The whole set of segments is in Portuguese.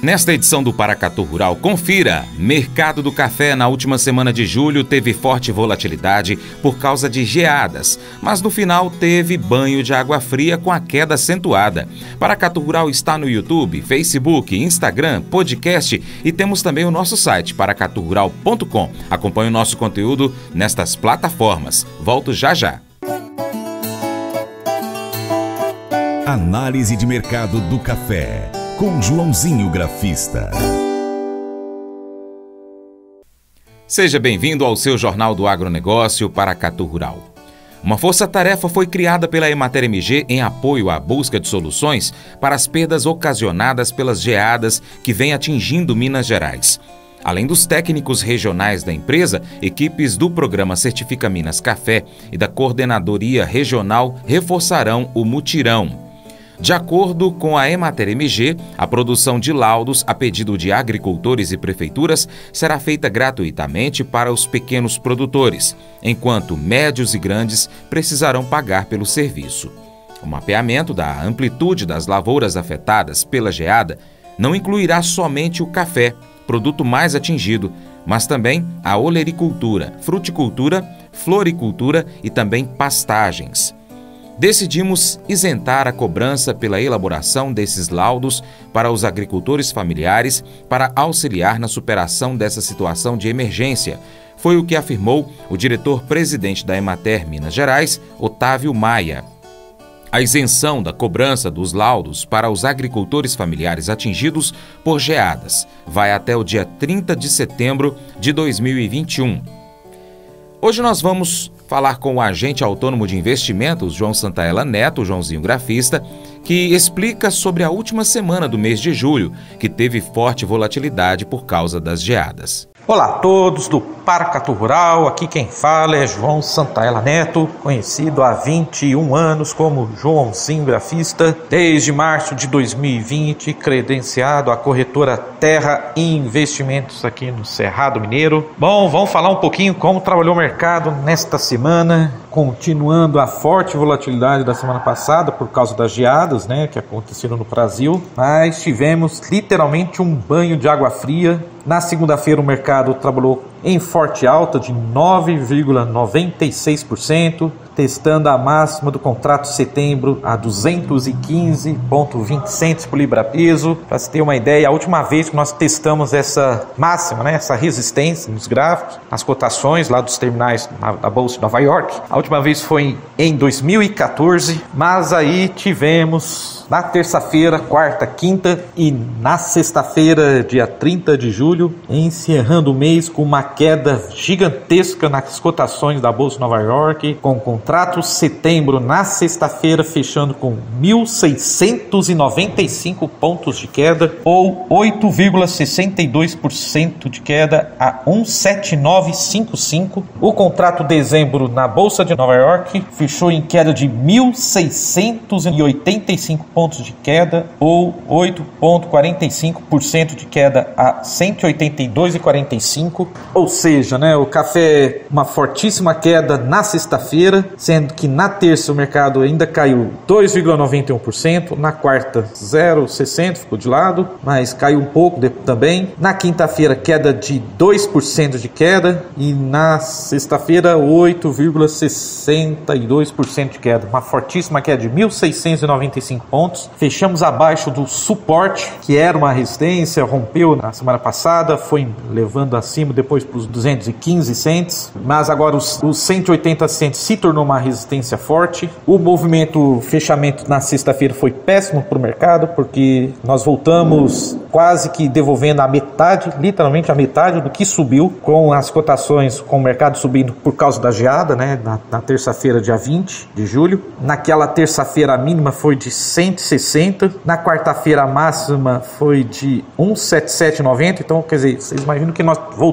Nesta edição do Paracatu Rural, confira! Mercado do café na última semana de julho teve forte volatilidade por causa de geadas, mas no final teve banho de água fria com a queda acentuada. Paracatu Rural está no YouTube, Facebook, Instagram, podcast e temos também o nosso site paracaturural.com. Acompanhe o nosso conteúdo nestas plataformas. Volto já já. Análise de mercado do café, com Joãozinho Grafista. Seja bem-vindo ao seu Jornal do Agronegócio Paracatu Rural. Uma força-tarefa foi criada pela Emater MG em apoio à busca de soluções para as perdas ocasionadas pelas geadas que vêm atingindo Minas Gerais. Além dos técnicos regionais da empresa, equipes do programa Certifica Minas Café e da Coordenadoria Regional reforçarão o mutirão. De acordo com a Emater MG, a produção de laudos a pedido de agricultores e prefeituras será feita gratuitamente para os pequenos produtores, enquanto médios e grandes precisarão pagar pelo serviço. O mapeamento da amplitude das lavouras afetadas pela geada não incluirá somente o café, produto mais atingido, mas também a olericultura, fruticultura, floricultura e também pastagens. Decidimos isentar a cobrança pela elaboração desses laudos para os agricultores familiares para auxiliar na superação dessa situação de emergência. Foi o que afirmou o diretor-presidente da Emater Minas Gerais, Otávio Maia. A isenção da cobrança dos laudos para os agricultores familiares atingidos por geadas vai até o dia 30 de setembro de 2021. Hoje nós vamos falar com o agente autônomo de investimentos, João Santaella Neto, Joãozinho Grafista, que explica sobre a última semana do mês de julho, que teve forte volatilidade por causa das geadas. Olá a todos do Paracatu Rural, aqui quem fala é João Santaella Neto, conhecido há 21 anos como Joãozinho Grafista, desde março de 2020, credenciado à corretora Terra Investimentos aqui no Cerrado Mineiro. Bom, vamos falar um pouquinho como trabalhou o mercado nesta semana, continuando a forte volatilidade da semana passada por causa das geadas, que aconteceram no Brasil, mas tivemos literalmente um banho de água fria. Na segunda-feira o mercado trabalhou em forte alta de 9,96%, testando a máxima do contrato de setembro a 215,20 por libra-peso. Para se ter uma ideia, a última vez que nós testamos essa máxima, essa resistência nos gráficos, nas cotações lá dos terminais da Bolsa de Nova York, a última vez foi em 2014, mas aí tivemos na terça-feira, quarta, quinta e na sexta-feira, dia 30 de julho, encerrando o mês com uma queda gigantesca nas cotações da Bolsa de Nova York, com o contrato setembro na sexta-feira fechando com 1.695 pontos de queda, ou 8,62% de queda a 1,7955. O contrato dezembro na Bolsa de Nova York fechou em queda de 1.685 pontos de queda, ou 8,45% de queda a 182,45. Ou seja, o café, uma fortíssima queda na sexta-feira, sendo que na terça o mercado ainda caiu 2,91%, na quarta 0,60%, ficou de lado, mas caiu um pouco também. Na quinta-feira queda de 2% de queda e na sexta-feira 8,62% de queda, uma fortíssima queda de 1.695 pontos. Fechamos abaixo do suporte, que era uma resistência, rompeu na semana passada, foi levando acima depois para os 215 cents, mas agora os 180 cents se tornou uma resistência forte. O movimento fechamento na sexta-feira foi péssimo para o mercado, porque nós voltamos quase que devolvendo a metade, literalmente a metade do que subiu, com as cotações, com o mercado subindo por causa da geada, na terça-feira, dia 20 de julho. Naquela terça-feira a mínima foi de 160, na quarta-feira a máxima foi de 177,90, então quer dizer, vocês imaginam que nós voltamos para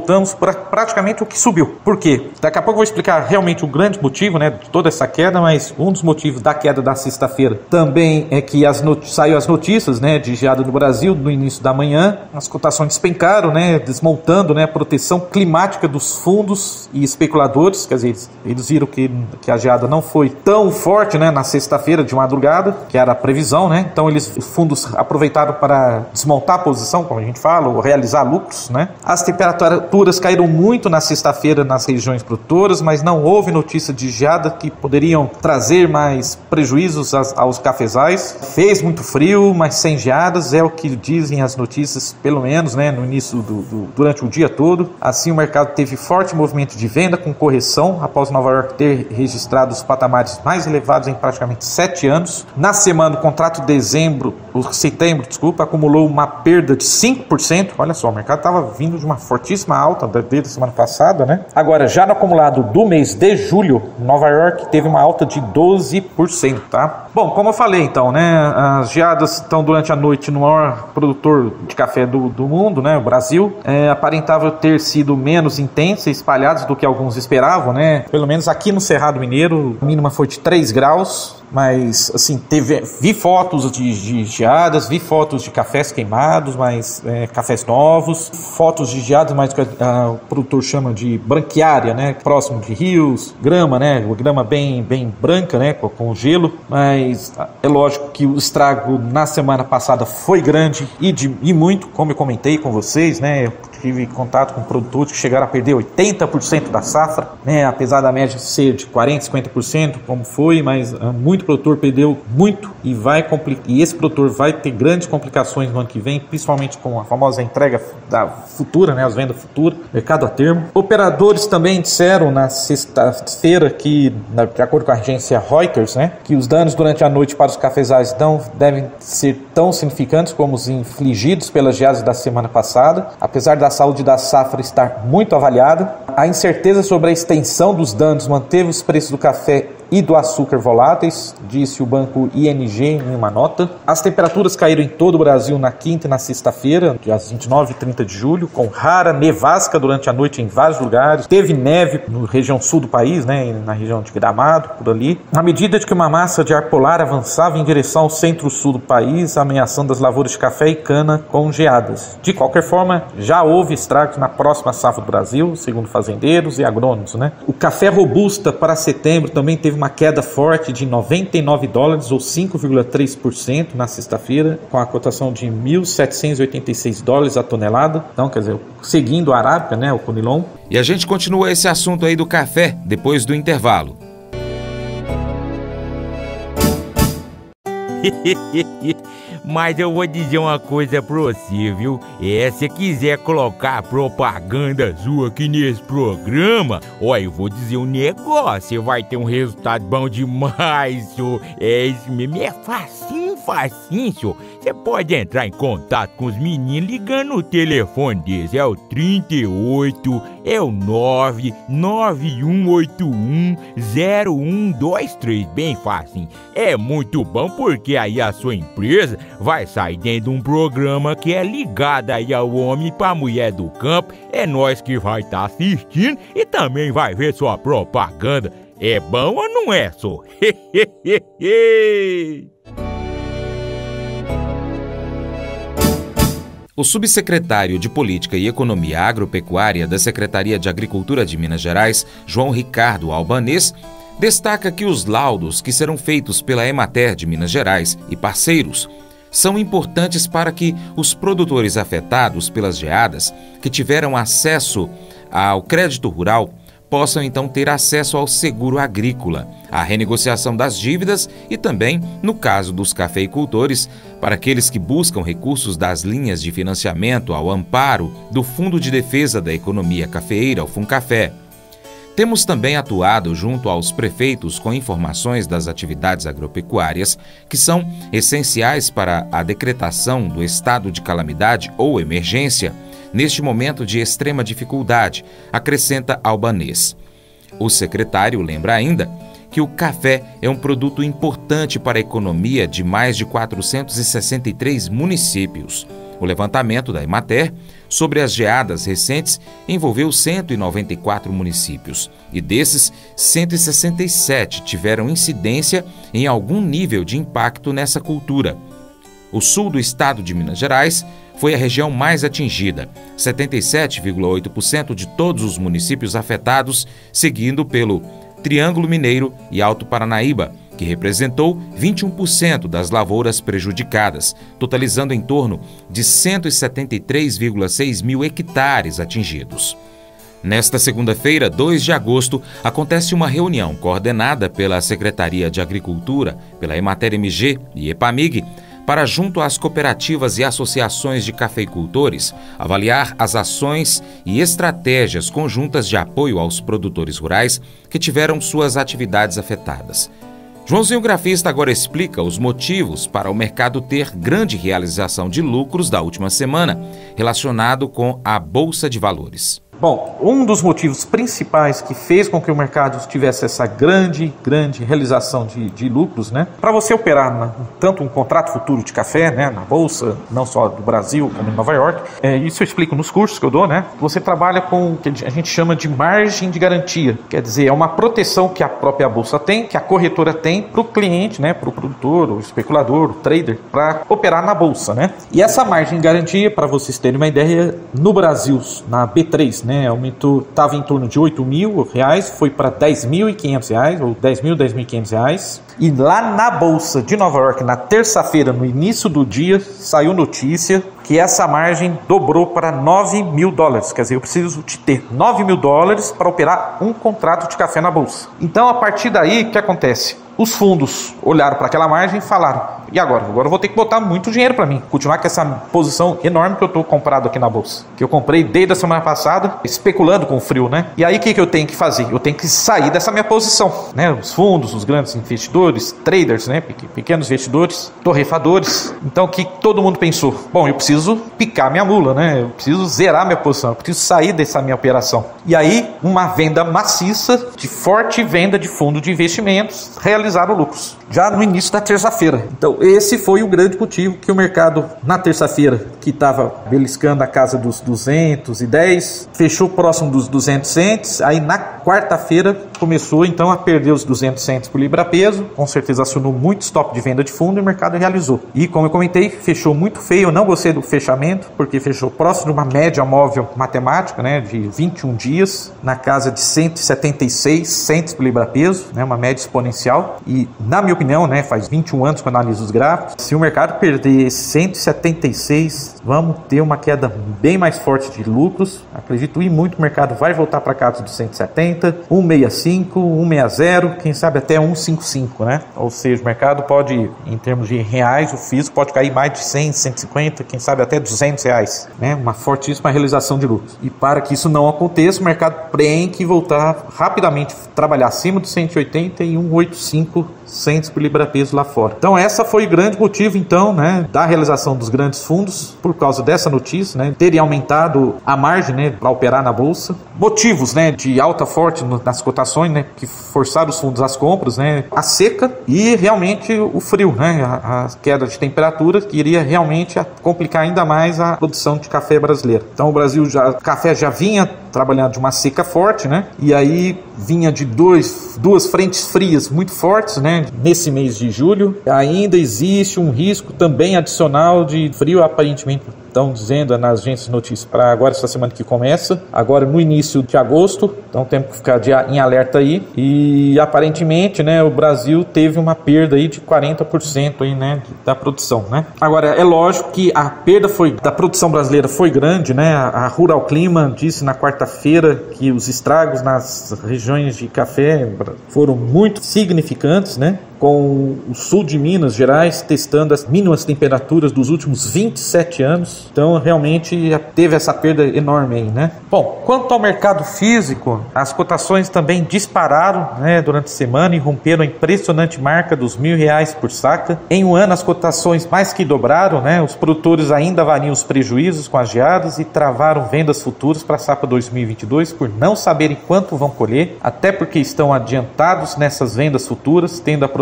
praticamente o que subiu. Por quê? Daqui a pouco eu vou explicar realmente o grande motivo, né, de toda essa queda, mas um dos motivos da queda da sexta-feira também é que saiu as notícias, né, de geada no Brasil no início da manhã. As cotações despencaram, né, desmontando, né, a proteção climática dos fundos e especuladores. Quer dizer, eles viram que a geada não foi tão forte, né, na sexta-feira de madrugada, que era a previsão, né? Então os fundos aproveitaram para desmontar a posição, como a gente fala, ou realizar lucros, né? As temperaturas caíram muito na sexta-feira nas regiões produtoras, mas não houve notícia de geada que poderiam trazer mais prejuízos aos cafezais. Fez muito frio, mas sem geadas, é o que dizem as notícias, pelo menos, né, no início durante o dia todo. Assim, o mercado teve forte movimento de venda com correção após Nova York ter registrado os patamares mais elevados em praticamente 7 anos. Na semana, o contrato de setembro, acumulou uma perda de 5%. Olha só, o mercado estava vindo de uma fortíssima alta desde a semana passada, né? Agora, já no acumulado do mês de julho, Nova York teve uma alta de 12%, tá? Bom, como eu falei, então, né, as geadas estão durante a noite no maior produtor de café do mundo, né, o Brasil. Aparentava ter sido menos intensas e espalhadas do que alguns esperavam, né? Pelo menos aqui no Cerrado Mineiro, a mínima foi de 3 graus. Mas, assim, vi fotos de geadas, vi fotos de cafés queimados, mas cafés novos, fotos de geadas, mas que o produtor chama de branquiária, né, próximo de rios, grama, né, grama bem branca, né, com gelo. Mas é lógico que o estrago na semana passada foi grande e muito, como eu comentei com vocês, né. Eu tive contato com produtores que chegaram a perder 80% da safra, né, apesar da média ser de 40%, 50%, como foi, mas muito produtor perdeu muito e esse produtor vai ter grandes complicações no ano que vem, principalmente com a famosa entrega da futura, né, as vendas futuras, mercado a termo. Operadores também disseram na sexta-feira que, de acordo com a agência Reuters, né, que os danos durante a noite para os cafezais não devem ser tão significantes como os infligidos pelas geadas da semana passada, apesar da saúde da safra estar muito avaliada. A incerteza sobre a extensão dos danos manteve os preços do café e do açúcar voláteis, disse o banco ING em uma nota. As temperaturas caíram em todo o Brasil na quinta e na sexta-feira, dias 29 e 30 de julho, com rara nevasca durante a noite em vários lugares. Teve neve na região sul do país, né, na região de Gramado, por ali. À medida de que uma massa de ar polar avançava em direção ao centro-sul do país, ameaçando as lavouras de café e cana com geadas. De qualquer forma, já houve estragos na próxima safra do Brasil, segundo fazendeiros e agrônomos, né? O café robusta para setembro também teve uma queda forte de $99 ou 5,3% na sexta-feira, com a cotação de $1.786 a tonelada. Então, quer dizer, seguindo a arábica, né, o Conilon. E a gente continua esse assunto aí do café depois do intervalo. Mas eu vou dizer uma coisa pra você, viu? Se quiser colocar propaganda sua aqui nesse programa, eu vou dizer um negócio, você vai ter um resultado bom demais, senhor. Isso mesmo, é facinho, senhor. Você pode entrar em contato com os meninos ligando no telefone deles, é o 38, é o 991810123, bem facinho. É muito bom porque aí a sua empresa vai sair dentro de um programa que é ligado aí ao homem e pra mulher do campo. É nós que vai estar assistindo e também vai ver sua propaganda. É bom ou não é, só? O subsecretário de Política e Economia Agropecuária da Secretaria de Agricultura de Minas Gerais, João Ricardo Albanês, destaca que os laudos que serão feitos pela Emater de Minas Gerais e parceiros são importantes para que os produtores afetados pelas geadas que tiveram acesso ao crédito rural possam então ter acesso ao seguro agrícola, à renegociação das dívidas e também, no caso dos cafeicultores, para aqueles que buscam recursos das linhas de financiamento ao amparo do Fundo de Defesa da Economia Cafeeira, o FUNCAFé. Temos também atuado junto aos prefeitos com informações das atividades agropecuárias que são essenciais para a decretação do estado de calamidade ou emergência neste momento de extrema dificuldade, acrescenta Albanês. O secretário lembra ainda que o café é um produto importante para a economia de mais de 463 municípios. O levantamento da Emater sobre as geadas recentes envolveu 194 municípios e desses, 167 tiveram incidência em algum nível de impacto nessa cultura. O sul do estado de Minas Gerais foi a região mais atingida, 77,8% de todos os municípios afetados, seguindo pelo Triângulo Mineiro e Alto Paranaíba, que representou 21% das lavouras prejudicadas, totalizando em torno de 173,6 mil hectares atingidos. Nesta segunda-feira, 2 de agosto, acontece uma reunião coordenada pela Secretaria de Agricultura, pela Emater MG e EPAMIG, para, junto às cooperativas e associações de cafeicultores, avaliar as ações e estratégias conjuntas de apoio aos produtores rurais que tiveram suas atividades afetadas. Joãozinho Grafista agora explica os motivos para o mercado ter grande realização de lucros da última semana, relacionado com a Bolsa de Valores. Bom, um dos motivos principais que fez com que o mercado tivesse essa grande realização de lucros, né? Para você operar tanto um contrato futuro de café, né, na Bolsa, não só do Brasil, como em Nova York, isso eu explico nos cursos que eu dou, né? Você trabalha com o que a gente chama de margem de garantia. Quer dizer, é uma proteção que a própria Bolsa tem, que a corretora tem para o cliente, né, para o produtor, o especulador, o trader, para operar na Bolsa, né? E essa margem de garantia, para vocês terem uma ideia, no Brasil, na B3, aumentou, estava em torno de R$8.000, foi para R$10.500, ou R$10.000, e lá na Bolsa de Nova York, na terça-feira, no início do dia, saiu notícia que essa margem dobrou para $9.000, quer dizer, eu preciso de ter $9.000 para operar um contrato de café na Bolsa. Então, a partir daí, o que acontece? Os fundos olharam para aquela margem e falaram, e agora? Agora eu vou ter que botar muito dinheiro para mim, continuar com essa posição enorme que eu estou comprado aqui na Bolsa, que eu comprei desde a semana passada, especulando com o frio, né? E aí o que eu tenho que fazer? Eu tenho que sair dessa minha posição, né? Os fundos, os grandes investidores, traders, né? Pequenos investidores, torrefadores. Então o que todo mundo pensou? Bom, eu preciso picar minha mula, né? Eu preciso zerar minha posição, eu preciso sair dessa minha operação. E aí uma venda maciça, de forte venda de fundo de investimentos, realizaram lucros, já no início da terça-feira. Então esse foi o grande motivo que o mercado, na terça-feira, que estava beliscando a casa dos 210, fechou próximo dos 200 cents, aí na quarta-feira começou então a perder os 200 cents por libra-peso, com certeza acionou muito stop de venda de fundo e o mercado realizou. E como eu comentei, fechou muito feio, eu não gostei do fechamento, porque fechou próximo de uma média móvel matemática, né, de 21 dias, na casa de 176 cents por libra-peso, né, uma média exponencial. E na minha opinião, né, faz 21 anos que eu analiso os gráficos, se o mercado perder 176, vamos ter uma queda bem mais forte de lucros. Acredito e muito o mercado vai voltar para casa dos 170, 165, 160, quem sabe até 155, né? Ou seja, o mercado pode, em termos de reais, o físico pode cair mais de 100, 150, quem sabe até R$200, né? Uma fortíssima realização de lucros. E para que isso não aconteça, o mercado tem que voltar rapidamente, trabalhar acima dos 180 e 185 cents por libra-peso lá fora. Então essa foi o grande motivo, então, né, da realização dos grandes fundos, por causa dessa notícia, né, terem aumentado a margem, né, para operar na Bolsa. Motivos, né, de alta forte nas cotações, né, que forçaram os fundos às compras, né, a seca e realmente o frio, né, a queda de temperatura que iria realmente complicar ainda mais a produção de café brasileiro. Então o café já vinha trabalhando de uma seca forte, né, e aí vinha de duas frentes frias muito fortes, né, nesse mês de julho. Ainda existe um risco também adicional de frio, aparentemente estão dizendo nas agências de notícias para agora, essa semana que começa, agora no início de agosto, então temos que ficar em alerta aí. E aparentemente, né, o Brasil teve uma perda aí de 40% aí, né, da produção, né. Agora é lógico que a perda da produção brasileira foi grande, né. A Rural Clima disse na quarta-feira que os estragos nas regiões de café foram muito significantes, né, com o sul de Minas Gerais testando as mínimas temperaturas dos últimos 27 anos. Então, realmente, teve essa perda enorme aí, né? Bom, quanto ao mercado físico, as cotações também dispararam, né, durante a semana e romperam a impressionante marca dos R$1.000 por saca. Em um ano, as cotações mais que dobraram, né? Os produtores ainda avaliam os prejuízos com as geadas e travaram vendas futuras para a safra 2022 por não saberem quanto vão colher, até porque estão adiantados nessas vendas futuras, tendo aproveitado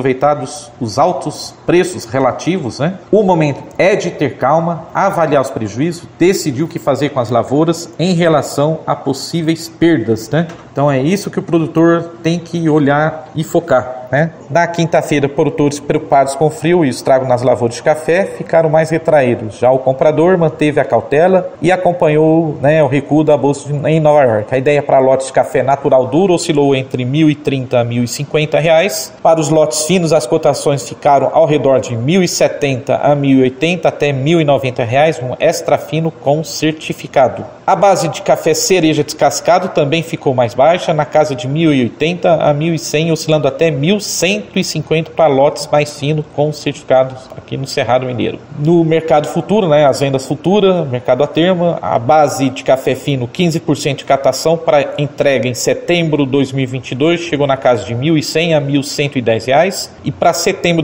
aproveitados os altos preços relativos, né? O momento é de ter calma, avaliar os prejuízos, decidir o que fazer com as lavouras em relação a possíveis perdas, né? Então é isso que o produtor tem que olhar e focar, né? Na quinta-feira, produtores preocupados com o frio e o estrago nas lavouras de café ficaram mais retraídos. Já o comprador manteve a cautela e acompanhou, né, o recuo da bolsa em Nova York. A ideia para lotes de café natural duro oscilou entre R$ 1.030 a R$ 1.050. Para os lotes finos, as cotações ficaram ao redor de R$ 1.070 a R$ 1.080 até R$ 1.090, um extra fino com certificado. A base de café cereja descascado também ficou mais baixa, na casa de R$ 1.080 a R$ 1.100, oscilando até R$ 1.150 para lotes mais finos com certificados aqui no Cerrado Mineiro. No mercado futuro, né, as vendas futuras, mercado a termo, a base de café fino 15% de catação para entrega em setembro de 2022 chegou na casa de R$ 1.100 a R$ 1.110 e para setembro de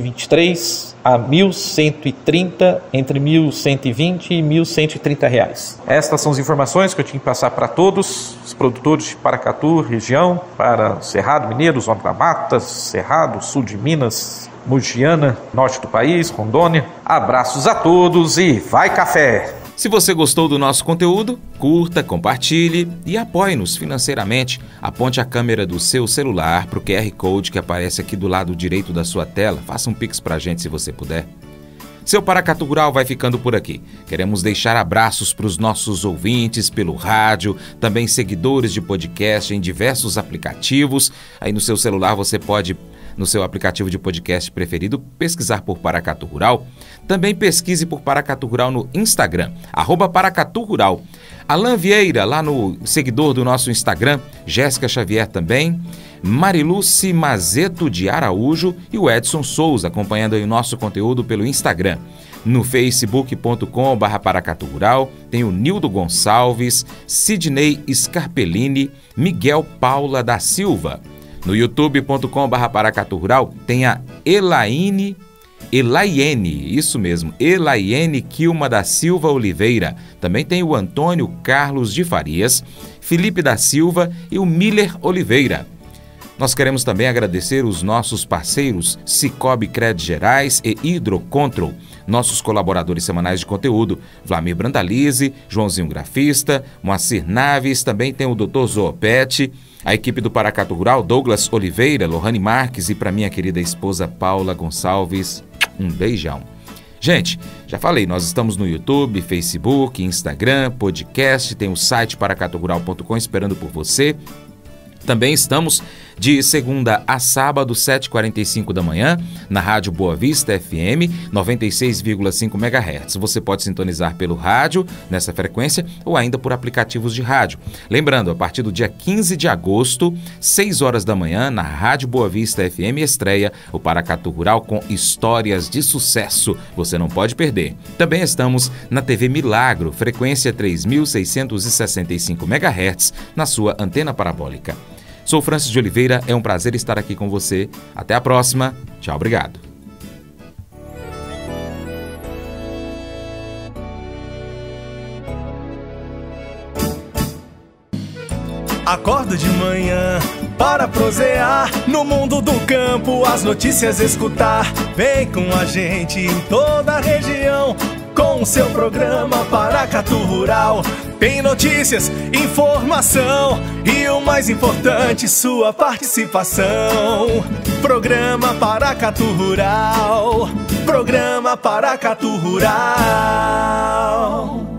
2023 a R$ 1.130, entre R$ 1.120 e R$ 1.130. Estas são as informações que eu tinha que passar para todos os produtores de Paracatu, região, para Cerrado Mineiro, Zona da Mata, Cerrado, sul de Minas, Mogiana, norte do país, Rondônia. Abraços a todos e vai café! Se você gostou do nosso conteúdo, curta, compartilhe e apoie-nos financeiramente. Aponte a câmera do seu celular para o QR Code que aparece aqui do lado direito da sua tela. Faça um pix para a gente se você puder. Seu Paracatu Rural vai ficando por aqui. Queremos deixar abraços para os nossos ouvintes pelo rádio, também seguidores de podcast em diversos aplicativos. Aí no seu celular você pode, no seu aplicativo de podcast preferido, pesquisar por Paracatu Rural. Também pesquise por Paracatu Rural no Instagram, @Paracatu Rural. Alan Vieira, lá no seguidor do nosso Instagram, Jéssica Xavier também, Mariluce Mazeto de Araújo e o Edson Souza, acompanhando aí o nosso conteúdo pelo Instagram. No facebook.com/Paracatu Rural tem o Nildo Gonçalves, Sidney Scarpellini, Miguel Paula da Silva. No youtube.com/Paracatu Rural tem a Elaiene, isso mesmo, Elaiene Quilma da Silva Oliveira. Também tem o Antônio Carlos de Farias, Felipe da Silva e o Miller Oliveira. Nós queremos também agradecer os nossos parceiros Cicobi Crédito Gerais e Hidrocontrol, nossos colaboradores semanais de conteúdo, Vlamir Brandalize, Joãozinho Grafista, Moacir Naves, também tem o Dr. Zoopete, a equipe do Paracatu Rural, Douglas Oliveira, Lohane Marques e para minha querida esposa Paula Gonçalves, um beijão. Gente, já falei, nós estamos no YouTube, Facebook, Instagram, podcast, tem o site paracaturural.com esperando por você. Também estamos de segunda a sábado, 7h45 da manhã, na Rádio Boa Vista FM, 96,5 MHz. Você pode sintonizar pelo rádio, nessa frequência, ou ainda por aplicativos de rádio. Lembrando, a partir do dia 15 de agosto, 6 horas da manhã, na Rádio Boa Vista FM, estreia o Paracatu Rural com histórias de sucesso. Você não pode perder. Também estamos na TV Milagro, frequência 3.665 MHz, na sua antena parabólica. Sou Francis de Oliveira, é um prazer estar aqui com você. Até a próxima. Tchau, obrigado. Acordo de manhã para prosear no mundo do campo, as notícias escutar. Vem com a gente em toda a região com o seu programa Paracatu Rural. Tem notícias, informação e o mais importante, sua participação. Programa Paracatu Rural. Programa Paracatu Rural.